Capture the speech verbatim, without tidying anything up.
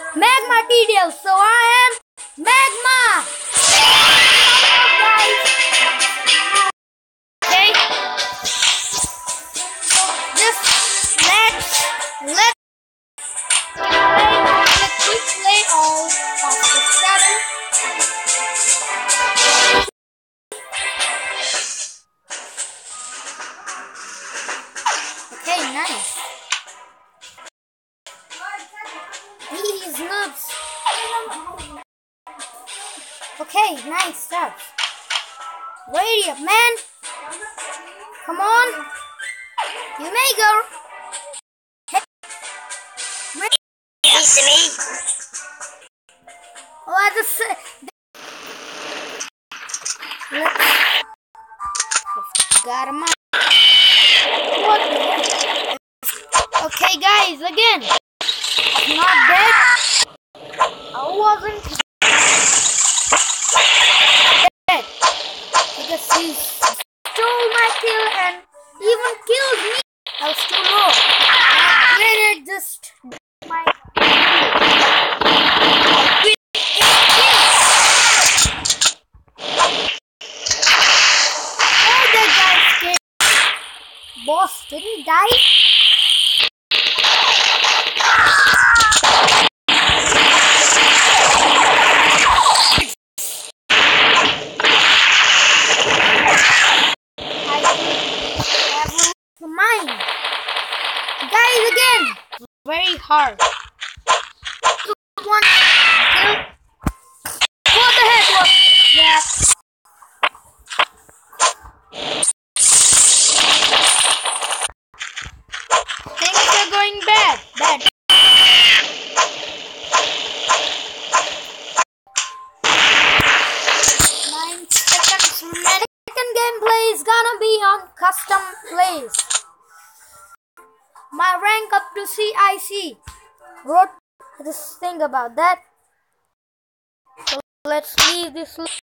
Magma T D L. So I am Magma. Okay. Just let's let's play. Let's replay all of the seven. Okay, nice. These noobs. Okay, nice stuff. Ready up, man. Come on. You may go. Hey. Yes, me. Oh, I just said. Let's. Got him out. What the heck? Okay, guys, again. Not dead. I wasn't dead because he stole my kill and even killed me. I was too low. My grenade just my oh, that guy scared. Boss, did he die? Mine. Guys, again, very hard. One kill. What the heck was that? Things are going bad. Bad. Nine seconds remaining. Second gameplay is gonna be on custom plays. My rank up to C I C. Wrote this thing about that. So let's leave this.